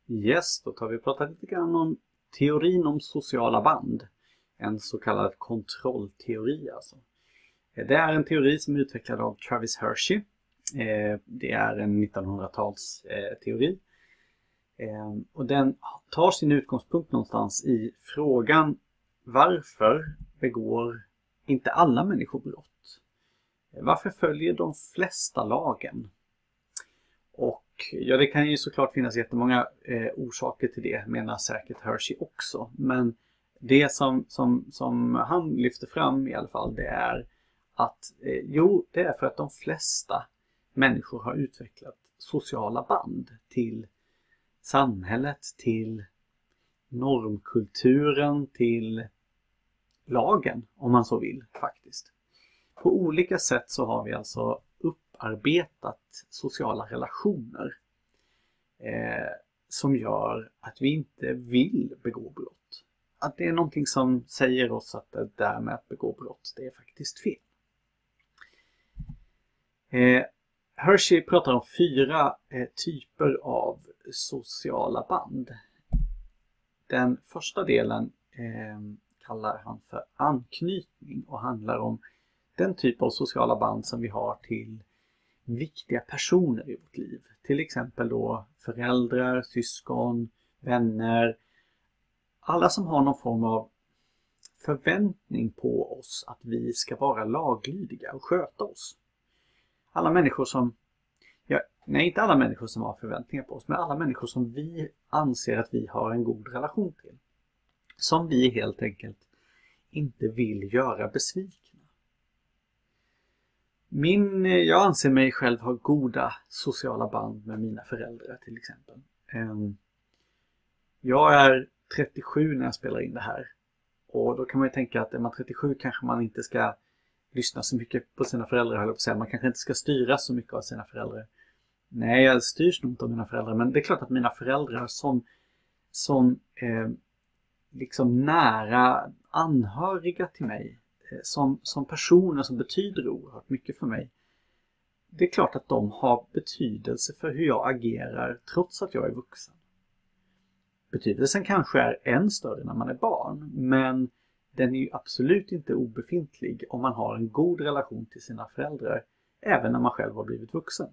Yes, då tar vi och pratar lite grann om teorin om sociala band. En så kallad kontrollteori alltså. Det är en teori som är utvecklad av Travis Hershey. Det är en 1900-tals teori. Och den tar sin utgångspunkt någonstans i frågan: varför begår inte alla människor brott? Varför följer de flesta lagen? Och ja, det kan ju såklart finnas jättemånga orsaker till det, menar säkert Hershey också. Men det som han lyfter fram i alla fall, det är att det är för att de flesta människor har utvecklat sociala band till samhället, till normkulturen, till lagen, om man så vill faktiskt. På olika sätt så har vi alltså upparbetat sociala relationer som gör att vi inte vill begå brott. Att det är någonting som säger oss att det där med att begå brott, det är faktiskt fel. Hershey pratar om 4 typer av sociala band. Den första delen kallar han för anknytning och handlar om den typ av sociala band som vi har till viktiga personer i vårt liv. Till exempel då föräldrar, syskon, vänner. Alla som har någon form av förväntning på oss att vi ska vara laglydiga och sköta oss. Alla människor som, inte alla människor som har förväntningar på oss, men alla människor som vi anser att vi har en god relation till. Som vi helt enkelt inte vill göra besvikna. Jag anser mig själv ha goda sociala band med mina föräldrar till exempel. Jag är 37 när jag spelar in det här. Och då kan man ju tänka att är man 37 kanske man inte ska lyssna så mycket på sina föräldrar, höll jag på att säga. Man kanske inte ska styra så mycket av sina föräldrar. Nej, jag styrs nog inte av mina föräldrar. Men det är klart att mina föräldrar som liksom nära anhöriga till mig, som personer som betyder oerhört mycket för mig. Det är klart att de har betydelse för hur jag agerar trots att jag är vuxen. Betydelsen kanske är än större när man är barn, men den är ju absolut inte obefintlig om man har en god relation till sina föräldrar, även när man själv har blivit vuxen.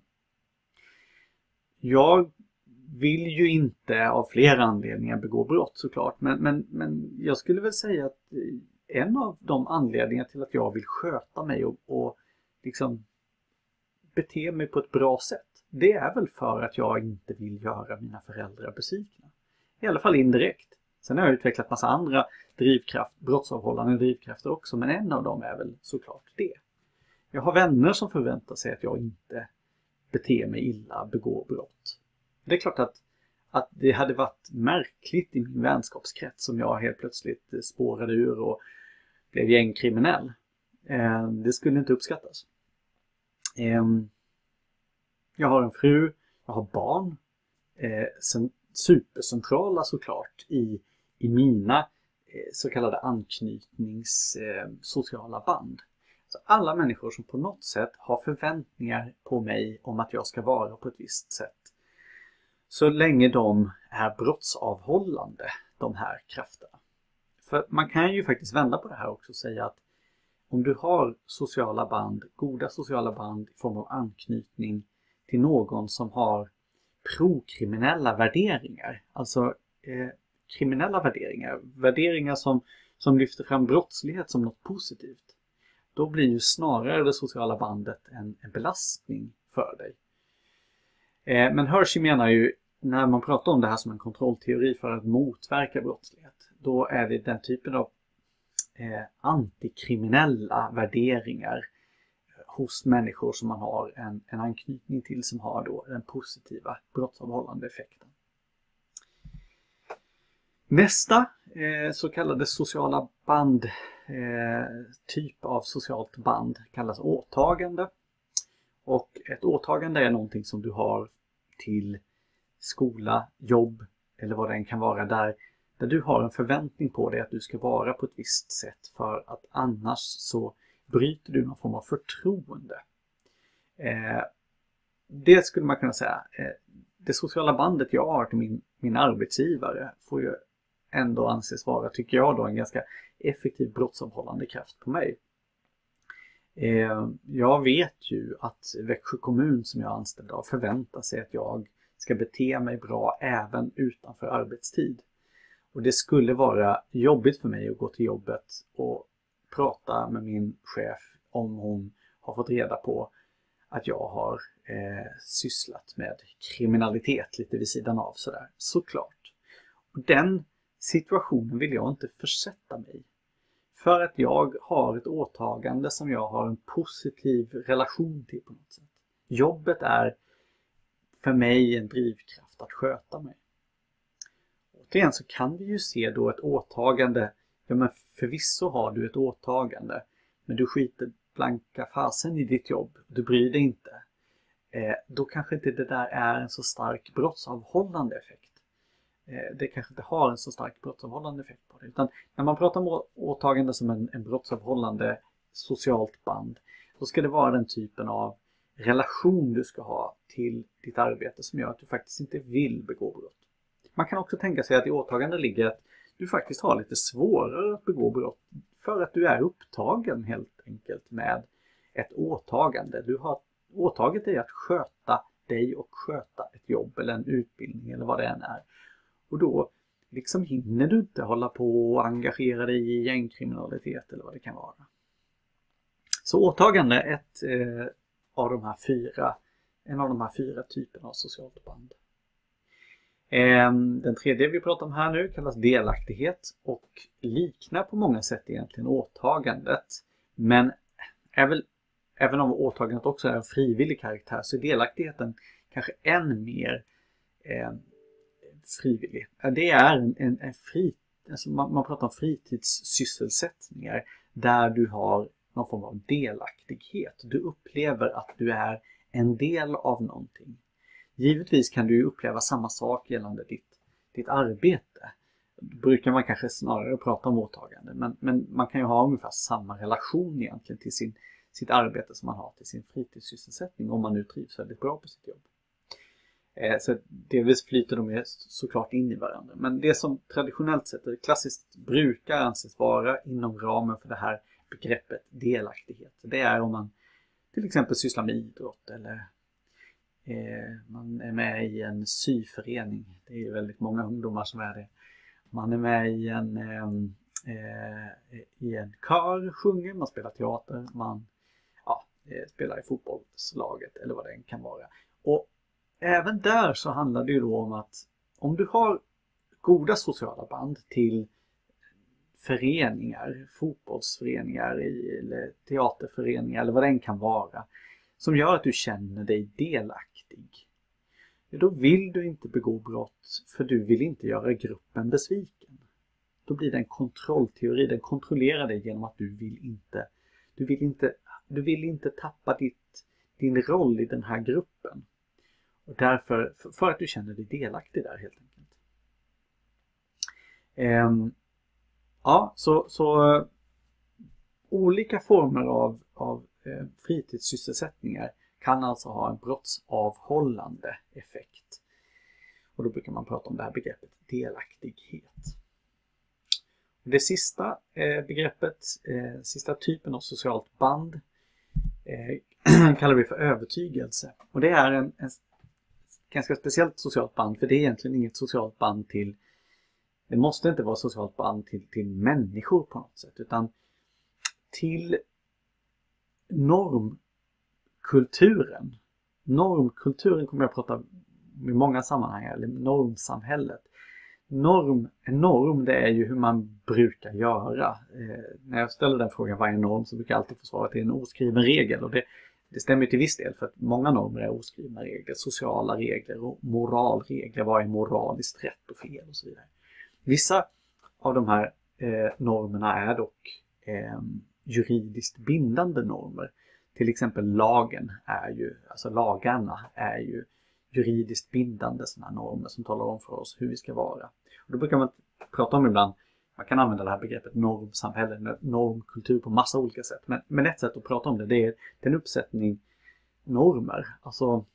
Jag vill ju inte av flera anledningar begå brott såklart, men jag skulle väl säga att en av de anledningar till att jag vill sköta mig och liksom bete mig på ett bra sätt, det är väl för att jag inte vill göra mina föräldrar besvikna. I alla fall indirekt. Sen har jag utvecklat massa andra brottsavhållande drivkrafter också, men en av dem är väl såklart det. Jag har vänner som förväntar sig att jag inte beter mig illa, begår brott. Det är klart att det hade varit märkligt i min vänskapskrets om jag helt plötsligt spårade ur och blev gängkriminell. Det skulle inte uppskattas. Jag har en fru, jag har barn. Supercentrala såklart i mina så kallade sociala band. Så alla människor som på något sätt har förväntningar på mig om att jag ska vara på ett visst sätt. Så länge de är brottsavhållande, de här krafterna. För man kan ju faktiskt vända på det här också och säga att om du har sociala band, goda sociala band i form av anknytning till någon som har prokriminella värderingar, alltså kriminella värderingar som lyfter fram brottslighet som något positivt, då blir ju snarare det sociala bandet en belastning för dig. Men Hershey menar ju, när man pratar om det här som en kontrollteori för att motverka brottslighet, då är det den typen av antikriminella värderingar hos människor som man har en anknytning till, som har då den positiva brottsavhållande effekten. Nästa så kallade sociala band, typ av socialt band, kallas åtagande. Och ett åtagande är någonting som du har till skola, jobb eller vad det än kan vara, där du har en förväntning på dig att du ska vara på ett visst sätt, för att annars så bryter du någon form av förtroende. Det skulle man kunna säga. det sociala bandet jag har till min arbetsgivare får ju ändå anses vara, tycker jag då, en ganska effektiv brottsavhållande kraft på mig. Jag vet ju att Växjö kommun som jag är anställd av förväntar sig att jag ska bete mig bra även utanför arbetstid. Och det skulle vara jobbigt för mig att gå till jobbet och prata med min chef om hon har fått reda på att jag har sysslat med kriminalitet lite vid sidan av sådär. Såklart. Och den situationen vill jag inte försätta mig i. För att jag har ett åtagande som jag har en positiv relation till på något sätt. Jobbet är för mig en drivkraft att sköta mig. Återigen så kan vi ju se då ett åtagande. Ja, men förvisso har du ett åtagande. Men du skiter blanka fasen i ditt jobb. Du bryr dig inte. Då kanske inte det där är en så stark brottsavhållande effekt. Det kanske inte har en så stark brottsavhållande effekt på det. Utan när man pratar om åtagande som en brottsavhållande socialt band, då ska det vara den typen av relation du ska ha till ditt arbete som gör att du faktiskt inte vill begå brott. Man kan också tänka sig att i åtagande ligger att du faktiskt har lite svårare att begå brott för att du är upptagen helt enkelt med ett åtagande. Du har åtagit dig att sköta dig och sköta ett jobb eller en utbildning eller vad det än är. Och då liksom hinner du inte hålla på och engagera dig i gängkriminalitet eller vad det kan vara. Så åtagande är en av de här fyra typerna av socialt band. Den tredje vi pratar om här nu kallas delaktighet och liknar på många sätt egentligen åtagandet. Men även om åtagandet också är en frivillig karaktär så är delaktigheten kanske än mer frivillig. Det är alltså man pratar om fritidssysselsättningar där du har någon form av delaktighet. Du upplever att du är en del av någonting. Givetvis kan du ju uppleva samma sak gällande ditt arbete. Då brukar man kanske snarare prata om åtagande. Men man kan ju ha ungefär samma relation egentligen till sitt arbete som man har till sin fritidssysselsättning om man nu trivs väldigt bra på sitt jobb. Så delvis flyter de såklart in i varandra. Men det som traditionellt sett klassiskt brukar anses vara inom ramen för det här begreppet delaktighet. Det är om man till exempel sysslar med idrott eller man är med i en syförening. Det är väldigt många ungdomar som är det. Man är med i en kör, sjunger, man spelar teater, man spelar i fotbollslaget eller vad det kan vara. Och även där så handlar det ju då om att om du har goda sociala band till föreningar, fotbollsföreningar eller teaterföreningar eller vad det kan vara som gör att du känner dig delaktig. Då vill du inte begå brott för du vill inte göra gruppen besviken. Då blir det en kontrollteori, den kontrollerar dig genom att du vill inte tappa din roll i den här gruppen. Och därför, för att du känner dig delaktig där helt enkelt. Så olika former av fritidssysselsättningar kan alltså ha en brottsavhållande effekt. Och då brukar man prata om det här begreppet delaktighet. Det sista begreppet, sista typen av socialt band kallar vi för övertygelse. Och det är en ganska speciellt socialt band, för det är egentligen inget socialt band till, det måste inte vara socialt band till människor på något sätt, utan till normkulturen. Normkulturen kommer jag att prata i många sammanhang, eller normsamhället. En norm det är ju hur man brukar göra. När jag ställer den frågan vad är en norm så brukar jag alltid få svaret att det är en oskriven regel. Och det stämmer till viss del för att många normer är oskrivna regler. Sociala regler och moralregler. Vad är moraliskt rätt och fel och så vidare. Vissa av de här normerna är dock juridiskt bindande normer. Till exempel lagarna är ju juridiskt bindande sådana normer som talar om för oss hur vi ska vara. Och då brukar man prata om ibland, man kan använda det här begreppet normsamhälle, normkultur på massa olika sätt. Men ett sätt att prata om det är en uppsättning normer. Alltså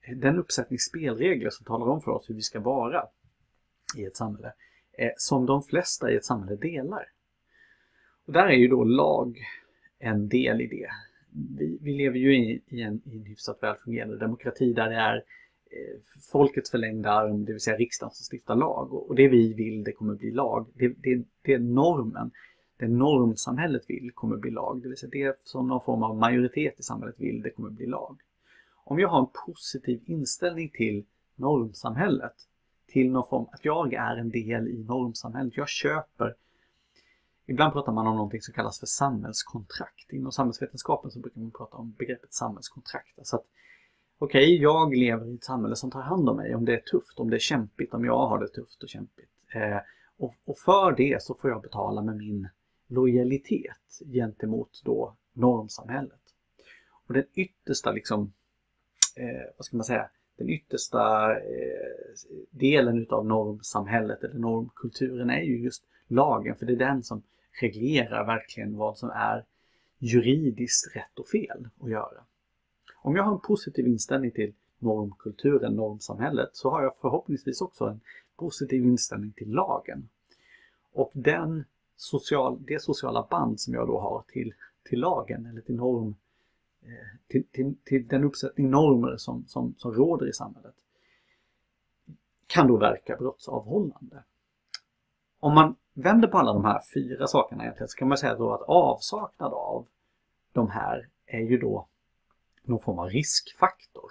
den uppsättning spelregler som talar om för oss hur vi ska vara i ett samhälle, som de flesta i ett samhälle delar. Och där är ju då lag en del i det. Vi lever ju i en hyfsat väl fungerande demokrati där det är folkets förlängda arm, det vill säga riksdagen som stiftar lag. Och det vi vill, det kommer bli lag. Det är normen. Det normsamhället vill kommer bli lag. Det vill säga det som någon form av majoritet i samhället vill, det kommer bli lag. Om jag har en positiv inställning till normsamhället, till någon form att jag är en del i normsamhället, jag köper. Ibland pratar man om någonting som kallas för samhällskontrakt. Inom samhällsvetenskapen så brukar man prata om begreppet samhällskontrakt. Alltså att okej, jag lever i ett samhälle som tar hand om mig om det är tufft, om det är kämpigt, om jag har det tufft och kämpigt. Och för det så får jag betala med min lojalitet gentemot då normsamhället. Och den yttersta liksom, vad ska man säga, den yttersta delen utav normsamhället eller normkulturen är ju just lagen, för det är den som reglerar verkligen vad som är juridiskt rätt och fel att göra. Om jag har en positiv inställning till normkulturen, normsamhället, så har jag förhoppningsvis också en positiv inställning till lagen. Och det sociala band som jag då har till lagen eller till norm, till den uppsättning normer som råder i samhället, kan då verka brottsavhållande. Om man vänder på alla de här 4 sakerna egentligen, så kan man säga då att avsaknad av de här är ju då någon form av riskfaktor.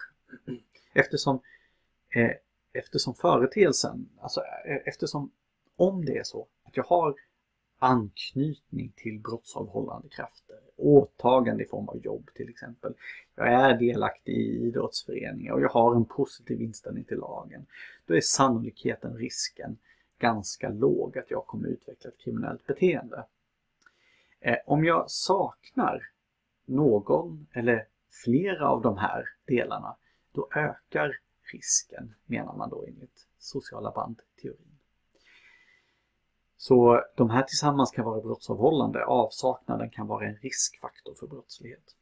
Eftersom företeelsen, alltså eftersom om det är så att jag har anknytning till brottsavhållande krafter, åtagande i form av jobb till exempel, jag är delaktig i idrottsföreningar och jag har en positiv inställning till lagen, då är sannolikheten, risken ganska låg att jag kommer utveckla ett kriminellt beteende. Om jag saknar någon eller flera av de här delarna, då ökar risken, menar man då enligt sociala bandteorin. Så de här tillsammans kan vara brottsavhållande, avsaknaden kan vara en riskfaktor för brottslighet.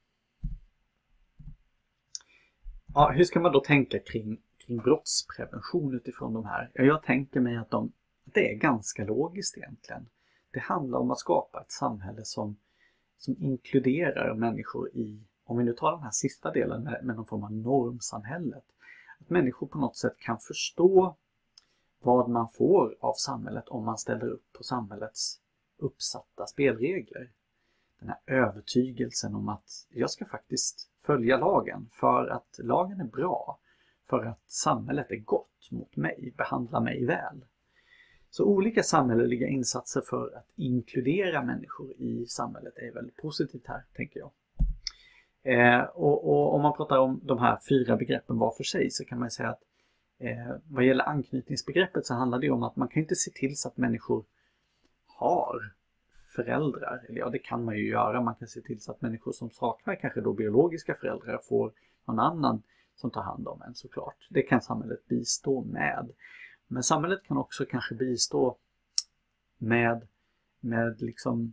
Ja, hur ska man då tänka kring brottsprevention utifrån de här? Ja, jag tänker mig att det är ganska logiskt egentligen. Det handlar om att skapa ett samhälle som inkluderar människor i, om vi nu tar den här sista delen med någon form av normsamhället, att människor på något sätt kan förstå vad man får av samhället om man ställer upp på samhällets uppsatta spelregler. Den här övertygelsen om att jag ska faktiskt följa lagen för att lagen är bra, för att samhället är gott mot mig, behandlar mig väl. Så olika samhälleliga insatser för att inkludera människor i samhället är väldigt positivt här, tänker jag. Och om man pratar om de här 4 begreppen var för sig, så kan man säga att vad gäller anknytningsbegreppet så handlar det om att man kan inte se till så att människor har föräldrar. Eller ja, det kan man ju göra. Man kan se till så att människor som saknar kanske då biologiska föräldrar får någon annan som tar hand om en, såklart. Det kan samhället bistå med. Men samhället kan också kanske bistå med liksom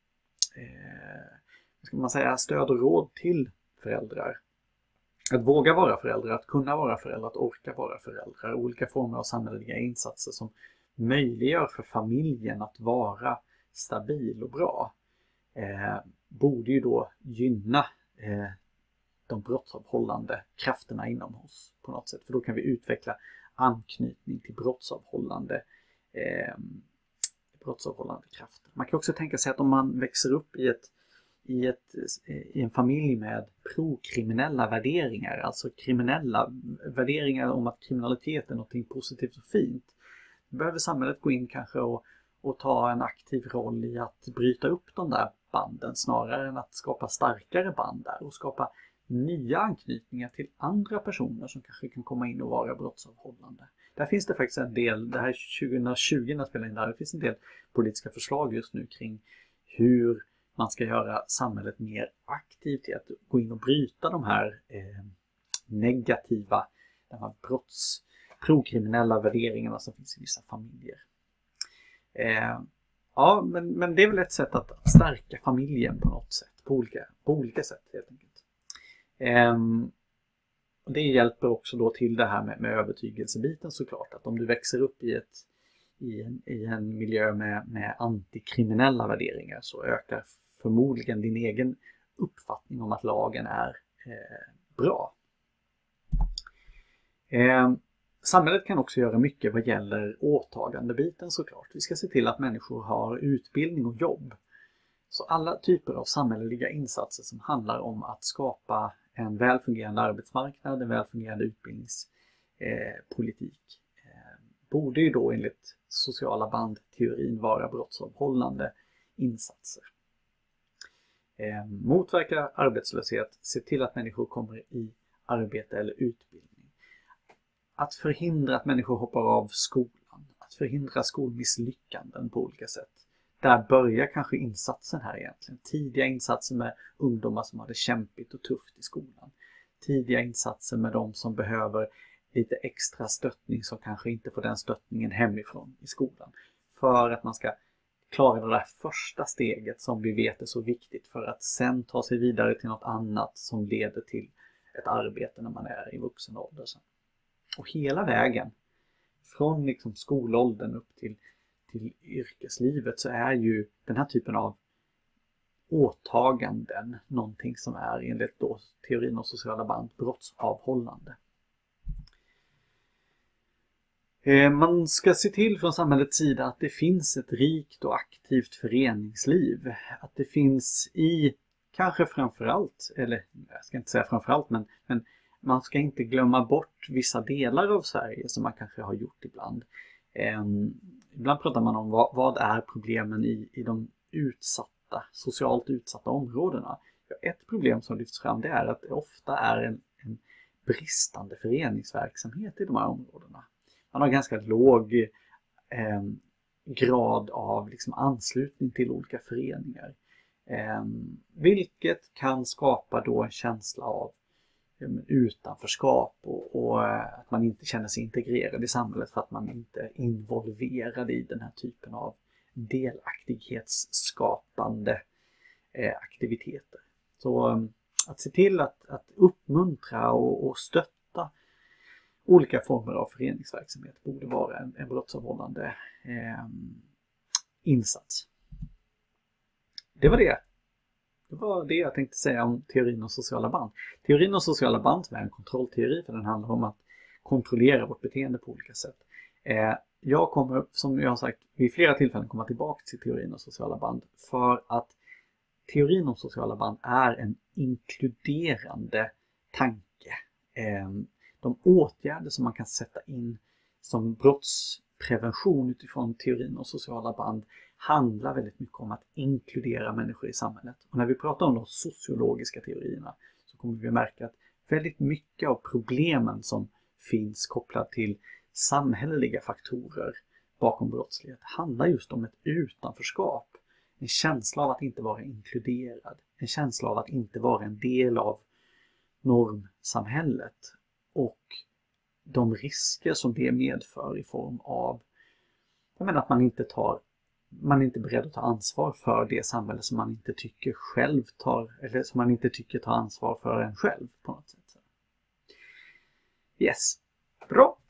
ska man säga, stöd och råd till föräldrar. Att våga vara föräldrar, att kunna vara föräldrar, att orka vara föräldrar. Olika former av samhälleliga insatser som möjliggör för familjen att vara stabil och bra borde ju då gynna de brottsavhållande krafterna inom oss på något sätt. För då kan vi utveckla anknytning till brottsavhållande krafter. Man kan också tänka sig att om man växer upp i en familj med prokriminella värderingar, alltså kriminella värderingar om att kriminalitet är något positivt och fint, då behöver samhället gå in kanske och ta en aktiv roll i att bryta upp de där banden snarare än att skapa starkare band där och skapa nya anknytningar till andra personer som kanske kan komma in och vara brottsavhållande. Där finns det faktiskt en del, det här 2020 när jag spelar in där, det finns en del politiska förslag just nu kring hur man ska göra samhället mer aktivt i att gå in och bryta de här negativa, de här prokriminella värderingarna som finns i vissa familjer. Ja, men det är väl ett sätt att stärka familjen på något sätt, på olika sätt helt enkelt. det hjälper också då till det här med övertygelsebiten såklart. Att om du växer upp i en miljö med antikriminella värderingar så ökar förmodligen din egen uppfattning om att lagen är bra. Samhället kan också göra mycket vad gäller åtagandebiten såklart. Vi ska se till att människor har utbildning och jobb. Så alla typer av samhälleliga insatser som handlar om att skapa en välfungerande arbetsmarknad, en välfungerande utbildningspolitik borde ju då enligt sociala bandteorin vara brottsavhållande insatser. Motverka arbetslöshet, se till att människor kommer i arbete eller utbildning. Att förhindra att människor hoppar av skolan, att förhindra skolmisslyckanden på olika sätt. Där börjar kanske insatsen här egentligen. Tidiga insatser med ungdomar som har det kämpigt och tufft i skolan. Tidiga insatser med de som behöver lite extra stöttning som kanske inte får den stöttningen hemifrån i skolan. För att man ska klara det där första steget som vi vet är så viktigt för att sen ta sig vidare till något annat som leder till ett arbete när man är i vuxen ålder sen. Och hela vägen från liksom skolåldern upp till yrkeslivet så är ju den här typen av åtaganden någonting som är enligt då teorin om sociala band brottsavhållande. Man ska se till från samhällets sida att det finns ett rikt och aktivt föreningsliv. Att det finns kanske framförallt, eller jag ska inte säga framförallt, men man ska inte glömma bort vissa delar av Sverige som man kanske har gjort ibland. Ibland pratar man om vad är problemen i de socialt utsatta områdena. Ett problem som lyfts fram det är att det ofta är en bristande föreningsverksamhet i de här områdena. Man har ganska låg grad av liksom anslutning till olika föreningar. Vilket kan skapa då en känsla av utanförskap och att man inte känner sig integrerad i samhället för att man inte är involverad i den här typen av delaktighetsskapande aktiviteter. Så att se till att uppmuntra och stötta olika former av föreningsverksamhet borde vara en brottsavhållande insats. Det var det. Det var det jag tänkte säga om teorin om sociala band. Teorin om sociala band är en kontrollteori för den handlar om att kontrollera vårt beteende på olika sätt. Jag kommer, som jag har sagt, vid flera tillfällen komma tillbaka till teorin om sociala band för att teorin om sociala band är en inkluderande tanke. De åtgärder som man kan sätta in som brottsprevention utifrån teorin om sociala band handlar väldigt mycket om att inkludera människor i samhället. Och när vi pratar om de sociologiska teorierna så kommer vi märka att väldigt mycket av problemen som finns kopplat till samhälleliga faktorer bakom brottslighet handlar just om ett utanförskap. En känsla av att inte vara inkluderad. En känsla av att inte vara en del av normsamhället. Och de risker som det medför i form av att man inte är beredd att ta ansvar för det samhälle som man inte tycker själv eller som man inte tycker tar ansvar för en själv på något sätt. Yes, bra.